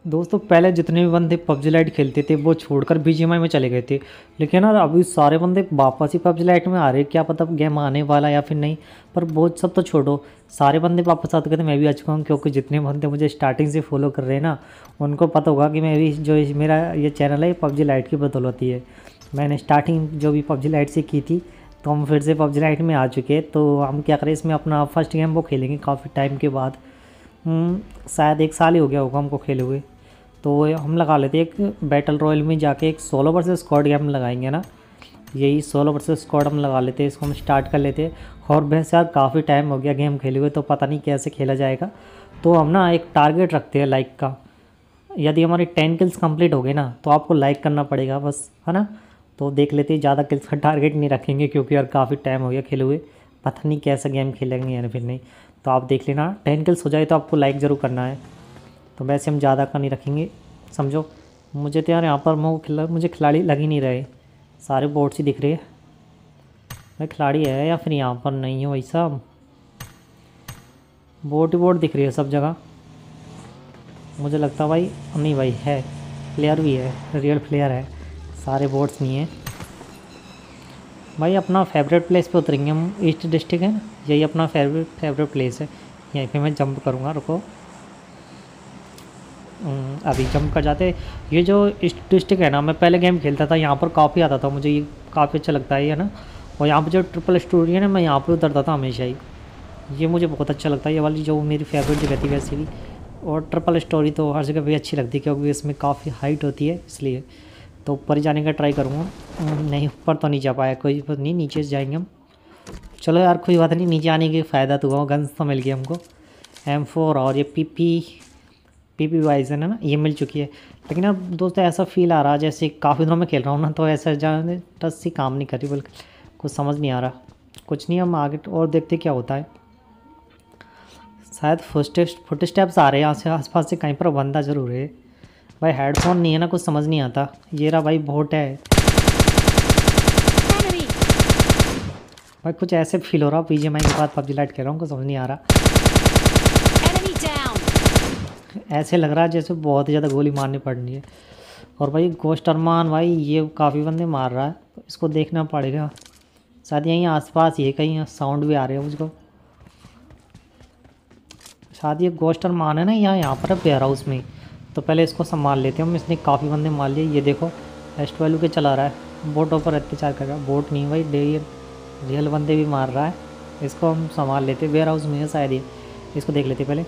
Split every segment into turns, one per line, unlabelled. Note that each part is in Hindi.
दोस्तों पहले जितने भी बंदे पबजी लाइट खेलते थे वो छोड़कर बीजीएमआई में चले गए थे। लेकिन यार अभी सारे बंदे वापस ही पबजी लाइट में आ रहे हैं। क्या पता गेम आने वाला या फिर नहीं। पर वो सब तो छोड़ो, सारे बंदे वापस आते कहते मैं भी आ चुका हूँ। क्योंकि जितने बंदे मुझे स्टार्टिंग से फॉलो कर रहे हैं ना, उनको पता होगा कि मैं भी जो मेरा ये चैनल है पबजी लाइट की बदौलत ही है। मैंने स्टार्टिंग जो भी पबजी लाइट से की थी, तो हम फिर से पबजी लाइट में आ चुके हैं। तो हम क्या करें, इसमें अपना फर्स्ट गेम वो खेलेंगे काफ़ी टाइम के बाद। शायद 1 साल ही हो गया होगा हमको खेले हुए। तो हम लगा लेते एक बैटल रॉयल में जाके एक सोलो वर्सेस स्क्वाड गेम लगाएंगे ना। यही सोलो वर्सेस स्क्वाड हम लगा लेते हैं, इसको हम स्टार्ट कर लेते हैं। और वैसे यार काफ़ी टाइम हो गया गेम खेले हुए, तो पता नहीं कैसे खेला जाएगा। तो हम ना एक टारगेट रखते हैं लाइक का। यदि हमारी 10 किल्स कंप्लीट हो गए ना, तो आपको लाइक करना पड़ेगा बस, है ना। तो देख लेते हैं, ज़्यादा किल्स का टारगेट नहीं रखेंगे क्योंकि यार काफ़ी टाइम हो गया खेले हुए। पता नहीं कैसा गेम खेलेंगे या फिर नहीं। तो आप देख लेना, 10 किल्स हो जाए तो आपको लाइक ज़रूर करना है। तो वैसे हम ज़्यादा का नहीं रखेंगे, समझो। मुझे तो यार यहाँ पर मुझे खिलाड़ी लग ही नहीं रहे, सारे बोट्स ही दिख रहे हैं। भाई खिलाड़ी है या फिर यहाँ पर नहीं है, भाई साहब बोट ही बोट दिख रही है सब जगह। मुझे लगता है भाई नहीं, भाई है, प्लेयर भी है, रियल प्लेयर है, सारे बोट्स नहीं है। भाई अपना फेवरेट प्लेस पे उतरेंगे हम, ईस्ट डिस्ट्रिक्ट है ना, यही अपना फेवरेट प्लेस है। यहीं पे मैं जंप करूँगा, रुको। अभी जंप कर जाते। ये जो ईस्ट डिस्ट्रिक्ट है ना, मैं पहले गेम खेलता था यहाँ पर, काफ़ी आता था मुझे, ये काफ़ी अच्छा लगता है ये ना। और यहाँ पर जो ट्रिपल स्टोरी है ना, मैं यहाँ पर उतरता था हमेशा ही। ये मुझे बहुत अच्छा लगता है, ये वाली जो मेरी फेवरेट जगह थी वैसे भी। और ट्रिपल स्टोरी तो हर जगह भी अच्छी लगती है क्योंकि इसमें काफ़ी हाइट होती है, इसलिए। तो ऊपर जाने का ट्राई करूँगा। नहीं, ऊपर तो नहीं जा पाया, कोई बात नहीं, नीचे से जाएंगे हम। चलो यार कोई बात नहीं, नीचे आने के फ़ायदा तो हुआ, गन्स तो मिल गया हमको। M4 और ये पी वाइजन है ना, ये मिल चुकी है। लेकिन अब दोस्तों ऐसा फील आ रहा जैसे काफ़ी दिनों में खेल रहा हूँ ना, तो ऐसा जाने टच सी काम नहीं कर रही, बल्कि कुछ समझ नहीं आ रहा। कुछ नहीं, हम आगे और देखते क्या होता है। शायद फुट स्टेप्स आ रहे हैं यहाँ से, आसपास से कहीं पर बंदा ज़रूर है। भाई हेडफोन नहीं है ना, कुछ समझ नहीं आता। ये रहा भाई, बोट है भाई। कुछ ऐसे फील हो रहा बीजीएमआई के बाद पबजी लाइट खेल रहा हूँ, कुछ समझ नहीं आ रहा। ऐसे लग रहा है जैसे बहुत ज़्यादा गोली मारनी पड़नी है। और भाई गोश्त अरमान भाई, ये काफ़ी बंदे मार रहा है, इसको देखना पड़ेगा। शायद यहीं आसपास ये कहीं साउंड भी आ रहे हैं मुझको। शायद ये गोश्त अरमान है ना, यहाँ पर है वेयर हाउस में। तो पहले इसको संभाल लेते हैं हम, इसने काफ़ी बंदे मार लिए। ये देखो S12 के चला रहा है, बोटों पर अत्याचार कर रहा है। बोट नहीं भाई, रियल बंदे भी मार रहा है। इसको हम संभाल लेते, वेयर हाउस में है शायद ये, इसको देख लेते पहले।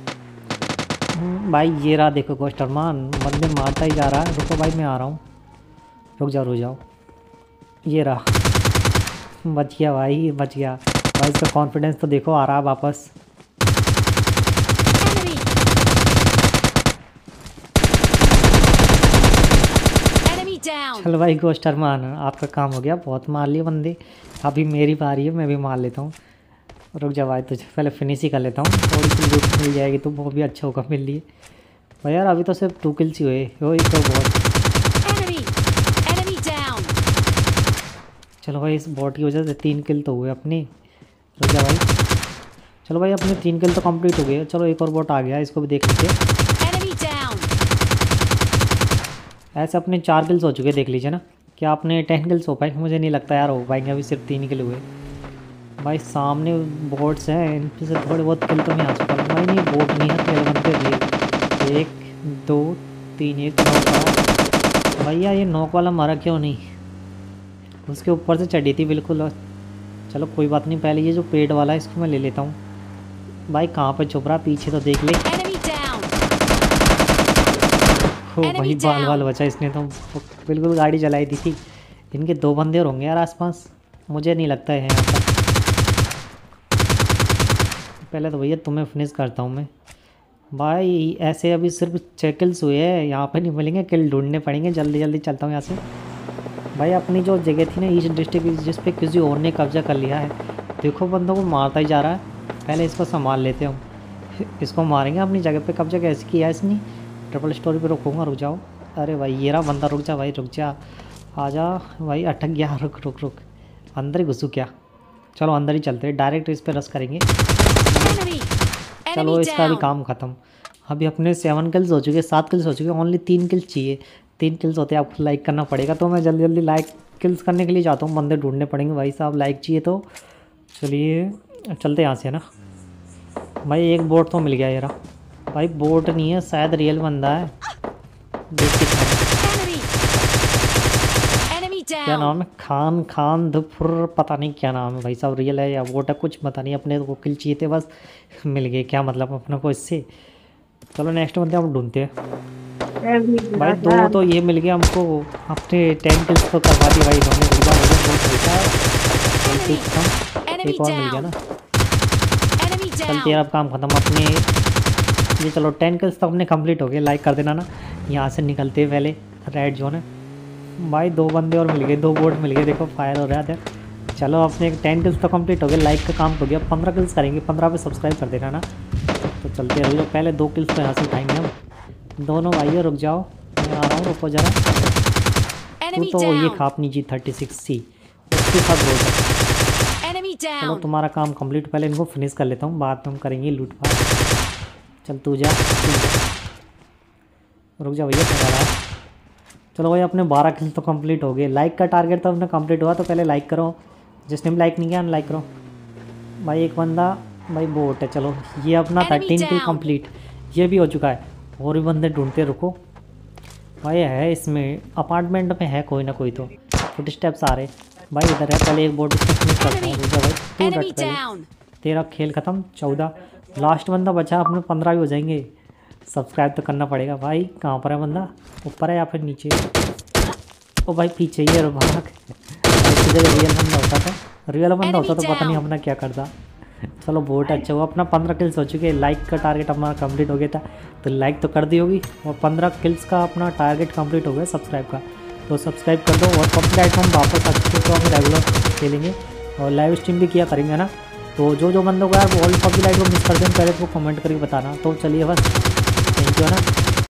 भाई ये रहा, देखो गोश्त अरमान बंदे मारता ही जा रहा है। रुको भाई, मैं आ रहा हूँ, रुक जाओ। ये रहा, बच गया भाई, बच गया भाई। इसका कॉन्फिडेंस तो देखो, आ रहा है वापस। चलो भाई गोश्त अरमान, आपका काम हो गया, बहुत मार लिए बंदे। अभी मेरी बारी है, मैं भी मार लेता हूँ। रुक जा भाई, तुझे पहले फिनिश ही कर लेता हूँ, थोड़ी सी लूट मिल जाएगी तो वो भी अच्छा होगा मिल लिए। भाई यार अभी तो सिर्फ 2 किल्स ही हुए हो, तो बहुत। चलो भाई, इस बॉट की वजह से 3 किल तो हुए अपने। रुक जा भाई, चलो भाई अपने 3 किल तो कंप्लीट हो गए। चलो एक और बॉट आ गया, इसको भी देख लेते हैं। ऐसे अपने 4 किल्स हो चुके, देख लीजिए ना। क्या अपने 10 किल्स हो पाएंगे? मुझे नहीं लगता यार हो पाएंगे, अभी सिर्फ 3 किल हुए। भाई सामने बोट्स हैं, इन पे से थोड़े बहुत किल तो मैं आ चुका हूँ। भाई नहीं, बोट नहीं है, खेल बनते लिए। 1 2 3, एक नॉक। भैया ये नॉक वाला मारा क्यों नहीं? उसके ऊपर से चढ़ी थी बिल्कुल। चलो कोई बात नहीं, पहले ये जो पेड़ वाला है इसको मैं ले लेता हूँ। भाई कहाँ पर छुप रहा, पीछे तो देख ले। हो भाई, बाल बचा इसने तो, बिल्कुल गाड़ी चलाई दी थी। इनके 2 बंदे और होंगे यार आसपास, मुझे नहीं लगता है यहाँ पर। पहले तो भैया तुम्हें फिनिश करता हूँ मैं। भाई ऐसे अभी सिर्फ 6 किल्स हुए हैं, यहाँ पे नहीं मिलेंगे, किल ढूंढने पड़ेंगे। जल्दी जल्दी चलता हूँ यहाँ से। भाई अपनी जो जगह थी ना ईस्ट डिस्ट्रिक्ट, जिस पे किसी और ने कब्जा कर लिया है, देखो बंदों को मारता ही जा रहा है। पहले इसको संभाल लेते हम, इसको मारेंगे। अपनी जगह पे कब्जा कैसे किया है इसने? ट्रिपल स्टोरी पे रुकूंगा, रुक जाओ। अरे भाई ये रहा बंदा, रुक जा भाई, रुक जा, आजा भाई, अटक गया। रुक, अंदर ही घुसूँ क्या? चलो अंदर ही चलते हैं, डायरेक्ट इस पर रश करेंगे। चलो इसका भी काम ख़त्म। अभी अपने 7 किल्स हो चुके, 7 किल्स हो चुके, ओनली 3 किल्स चाहिए। 3 किल्स होते आपको लाइक करना पड़ेगा, तो मैं जल्दी जल्दी लाइक किल्स करने के लिए जाता हूँ। बंदे ढूंढने पड़ेंगे भाई साहब, लाइक चाहिए तो चलिए चलते यहाँ से ना। भाई एक बोट तो मिल गया यार। भाई बोट नहीं है, शायद रियल बंदा है। देख क्या नाम है, खान धुफुर, पता नहीं क्या नाम है भाई साहब, रियल है या बोट है कुछ पता नहीं। अपने को किल चाहिए थे बस, मिल गए, क्या मतलब अपने को इससे। चलो नेक्स्ट बंदे हम ढूंढते हैं। भाई 2 तो ये मिल गया हमको, अपने 10 किल्स तो करवा दी भाई इन्होंने। एक और मिल गया ना। चलते यार अब काम खत्म अपने ये। चलो 10 किल्स तो अपने कंप्लीट हो गए। लाइक कर देना ना। यहाँ से निकलते पहले रेड जोन है भाई। 2 बंदे और मिल गए, 2 बोट मिल गए, देखो फायर हो रहा था। चलो अपने 10 किल्स तो कंप्लीट हो गए, लाइक का काम हो गया। 15 किल्स करेंगे, 15 पे सब्सक्राइब कर देना ना। तो चलते रहो, पहले 2 किल्स तो यहाँ से उठाएंगे हम दोनों। भाई रुक जाओ, मैं आ रहा हूँ, रुको जरा। तू तो ये खा अपनी जी 36C उसके साथ बोल सकते। चलो तुम्हारा काम कंप्लीट, पहले इनको फिनिश कर लेता हूँ, बाद में हम करेंगे लूट पाट। चल तू जा, रुक जा भैया चला रहा। चलो भाई अपने 12 किल्स तो कंप्लीट हो गए। लाइक का टारगेट तो अपने कंप्लीट हुआ, तो पहले लाइक करो। जिसने भी लाइक नहीं किया लाइक करो भाई। एक बंदा भाई बोट है। चलो ये अपना 13 किल कंप्लीट, ये भी हो चुका है। और भी बंदे ढूंढते रुको भाई। है इसमें अपार्टमेंट में है कोई ना कोई, तो फुट स्टेप्स आ रहे भाई। इधर है, पहले एक बोट फिनिश करता हूँ। भाई तू रट पहले, तेरा खेल ख़त्म। 14 लास्ट बंदा बचा, अपने 15 भी हो जाएंगे। सब्सक्राइब तो करना पड़ेगा भाई। कहाँ पर है बंदा, ऊपर है या फिर नीचे? ओ भाई पीछे ही है भाग। रियल बंदा होता था, रियल बंदा होता तो पता नहीं अपना क्या करता। चलो बहुत अच्छा हुआ, अपना 15 किल्स हो चुके हैं। लाइक का टारगेट हमारा कंप्लीट हो गया था, तो लाइक तो कर दी होगी। और 15 किल्स का अपना टारगेट कंप्लीट हो गया सब्सक्राइब का, तो सब्सक्राइब कर दो। और पब्जी हम वापस आ चुके, तो हम रेगुलर खेलेंगे और लाइव स्ट्रीम भी किया करेंगे ना। तो जो बंदों को यार वर्ल्ड पब्जी लाइट को मिस कर दें, पहले तो कमेंट करके बताना। तो चलिए बस, थैंक यू है ना।